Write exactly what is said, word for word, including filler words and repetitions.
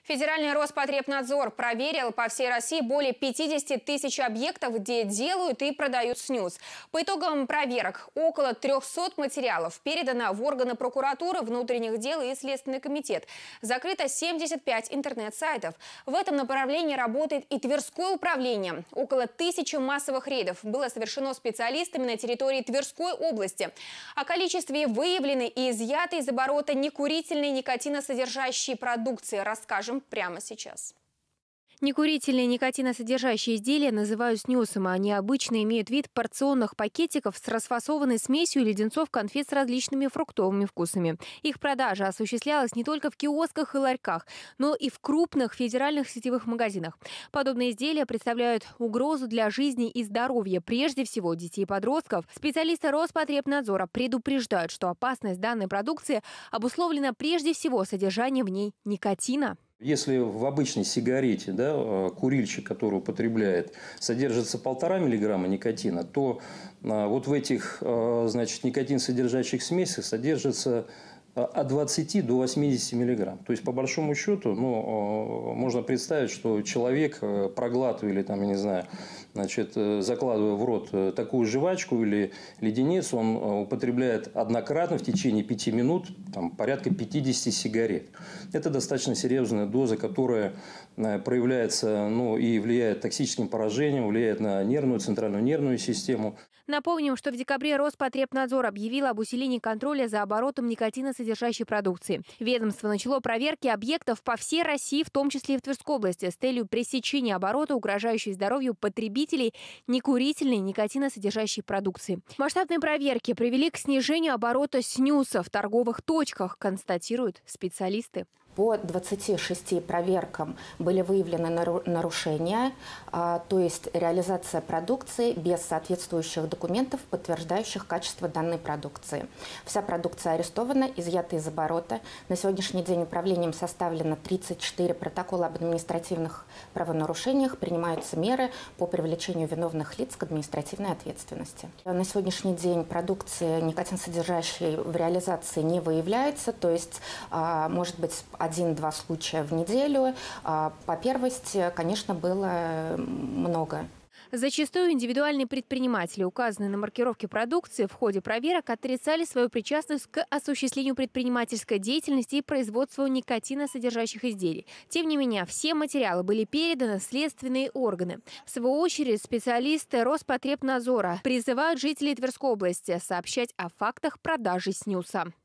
Федеральный Роспотребнадзор проверил по всей России более пятидесяти тысяч объектов, где делают и продают снюс. По итогам проверок около трёхсот материалов передано в органы прокуратуры, внутренних дел и Следственный комитет. Закрыто семьдесят пять интернет-сайтов. В этом направлении работает и Тверское управление. Около тысячи массовых рейдов было совершено специалистами на территории Тверской области. О количестве выявленной и изъятой из оборота некурительной никотиносодержащей продукции расскажем прямо сейчас. Некурительные никотиносодержащие изделия называют снюсом, а они обычно имеют вид порционных пакетиков с расфасованной смесью леденцов конфет с различными фруктовыми вкусами. Их продажа осуществлялась не только в киосках и ларьках, но и в крупных федеральных сетевых магазинах. Подобные изделия представляют угрозу для жизни и здоровья, прежде всего детей и подростков. Специалисты Роспотребнадзора предупреждают, что опасность данной продукции обусловлена прежде всего содержанием в ней никотина. Если в обычной сигарете, да, курильщик, который употребляет, содержится полтора миллиграмма никотина, то вот в этих, значит, никотин-содержащих смесях содержится от двадцати до восьмидесяти миллиграмм. То есть, по большому счету, ну, можно представить, что человек, проглатывая или, там, я не знаю, значит, закладывая в рот такую жвачку или леденец, он употребляет однократно в течение пяти минут там, порядка пятидесяти сигарет. Это достаточно серьезная доза, которая проявляется, ну, и влияет токсическим поражением, влияет на нервную, центральную нервную систему. Напомним, что в декабре Роспотребнадзор объявил об усилении контроля за оборотом никотиносодержащей продукции. Ведомство начало проверки объектов по всей России, в том числе и в Тверской области, с целью пресечения оборота, угрожающей здоровью потребителей некурительной никотиносодержащей продукции. Масштабные проверки привели к снижению оборота снюса в торговых точках, констатируют специалисты. По двадцати шести проверкам были выявлены нарушения, то есть реализация продукции без соответствующих документов, подтверждающих качество данной продукции. Вся продукция арестована, изъята из оборота. На сегодняшний день управлением составлено тридцать четыре протокола об административных правонарушениях. Принимаются меры по привлечению виновных лиц к административной ответственности. На сегодняшний день продукции никотинсодержащей в реализации не выявляется, то есть, может быть, один-два случая в неделю. По первости, конечно, было много. Зачастую индивидуальные предприниматели, указанные на маркировке продукции, в ходе проверок отрицали свою причастность к осуществлению предпринимательской деятельности и производству никотиносодержащих изделий. Тем не менее, все материалы были переданы в следственные органы. В свою очередь, специалисты Роспотребнадзора призывают жителей Тверской области сообщать о фактах продажи снюса.